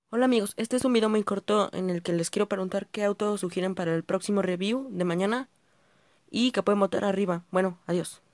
Hola amigos, este es un video muy corto en el que les quiero preguntar qué auto sugieren para el próximo review de mañana y que pueden votar arriba. Bueno, adiós.